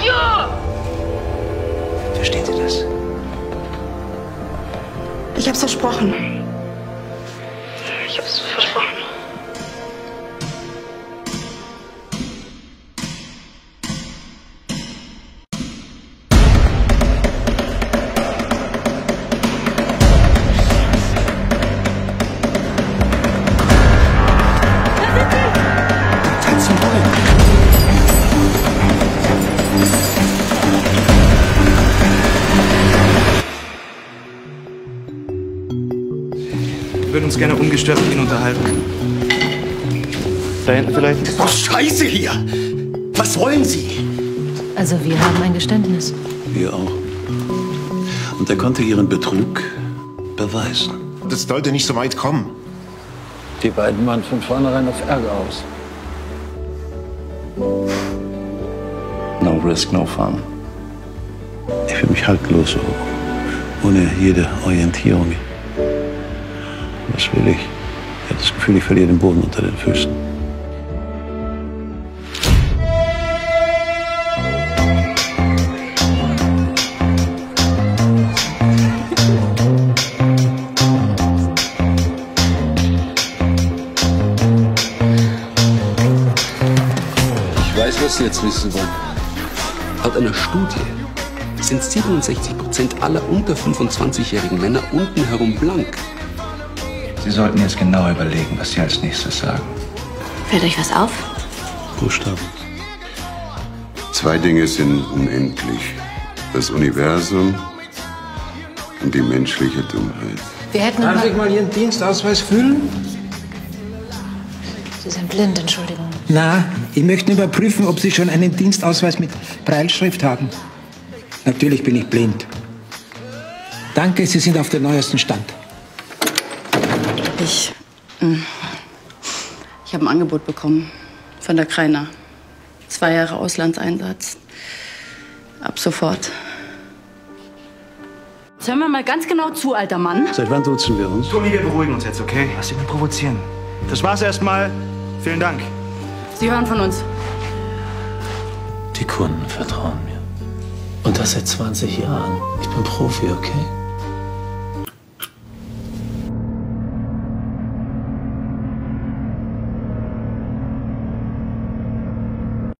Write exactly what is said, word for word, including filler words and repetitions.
Radio! Verstehen Sie das? Ich hab's versprochen. Ich hab's versprochen. Wir würden uns gerne ungestört mit Ihnen unterhalten. Da hinten vielleicht? Das ist doch scheiße hier! Was wollen Sie? Also wir haben ein Geständnis. Wir auch. Und er konnte Ihren Betrug beweisen. Das sollte nicht so weit kommen. Die beiden waren von vornherein auf Ärger aus. No risk, no fun. Ich fühle mich haltlos, so ohne jede Orientierung. Was will ich? Ich habe das Gefühl, ich verliere den Boden unter den Füßen. Ich weiß, was Sie jetzt wissen wollen. Laut einer Studie sind siebenundsechzig Prozent aller unter fünfundzwanzigjährigen Männer unten herum blank. Sie sollten jetzt genau überlegen, was Sie als nächstes sagen. Fällt euch was auf? Buchstaben. Zwei Dinge sind unendlich. Das Universum und die menschliche Dummheit. Wir hätten Darf mal... ich mal Ihren Dienstausweis füllen? Sie sind blind, Entschuldigung. Na, ich möchte überprüfen, ob Sie schon einen Dienstausweis mit Brailleschrift haben. Natürlich bin ich blind. Danke, Sie sind auf dem neuesten Stand. Ich, ich habe ein Angebot bekommen von der Kreiner. Zwei Jahre Auslandseinsatz. Ab sofort. Jetzt hören wir mal ganz genau zu, alter Mann. Seit wann duzen wir uns? Tommy, wir beruhigen uns jetzt, okay? Lass ihn nicht provozieren. Das war's erstmal. Vielen Dank. Sie hören von uns. Die Kunden vertrauen mir. Und das seit zwanzig Jahren. Ich bin Profi, okay?